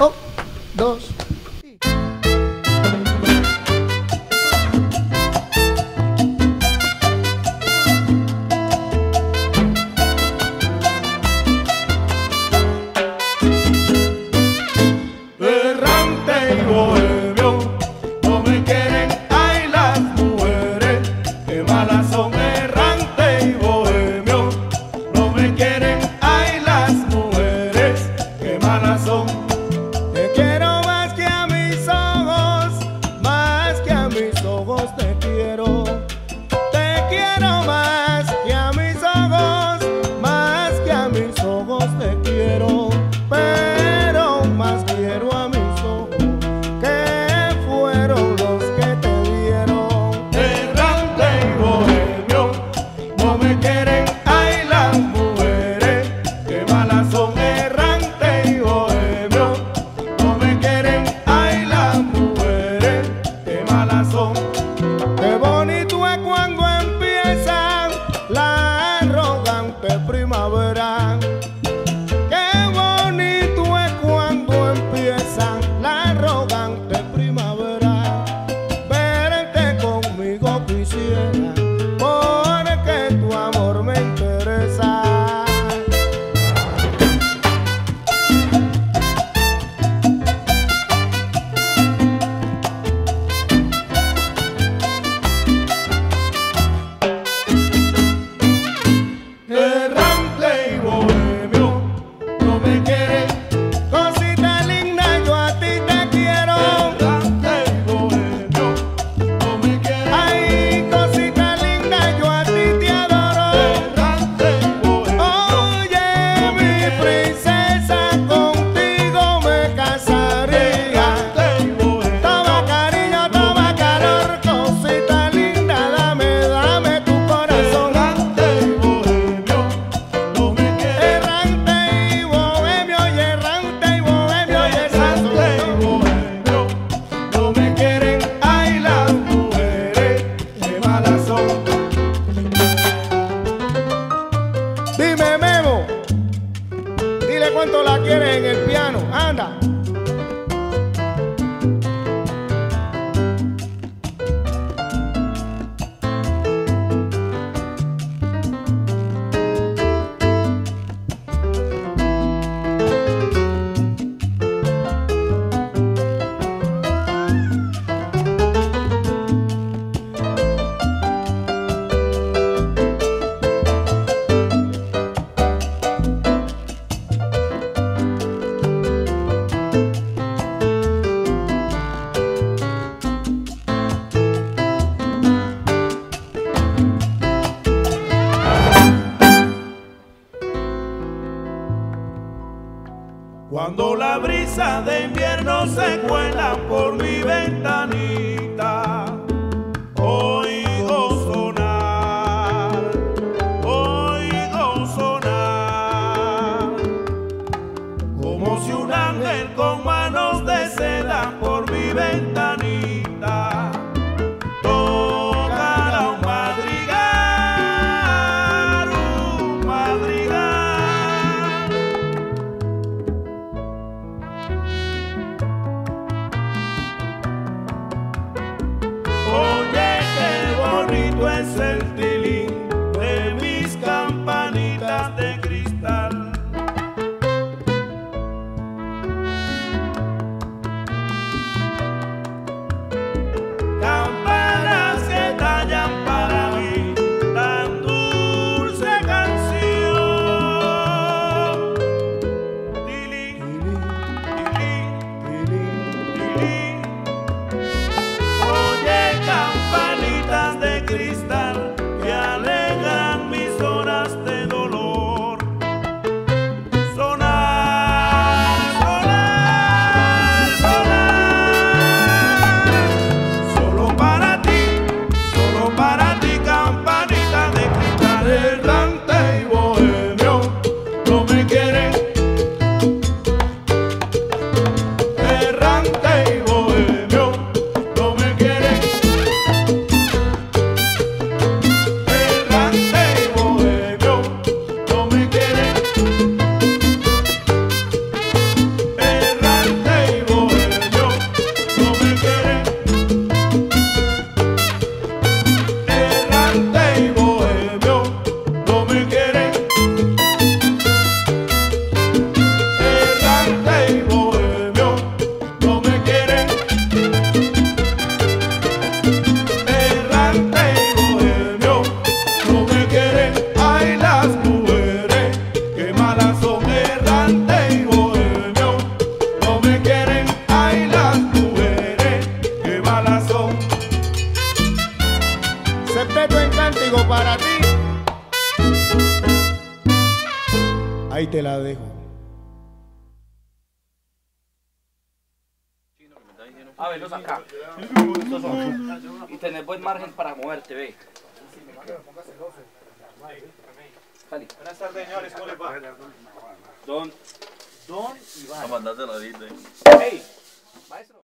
1, 2. ¿Cuánto la quieres en el piano? Anda. Cuando la brisa de invierno se cuela por mi ventanita, oigo sonar, como si un ángel con manos de seda por mi ventanita tocara un madrigal, un madrigal. Oye, qué bonito es el tilín de mis campanitas de cristal. A verlos acá. Y tener buen margen para moverte, ve. Salí. Buenas tardes, señores, ¿cómo les va? Don Iván. A mandarse la vida.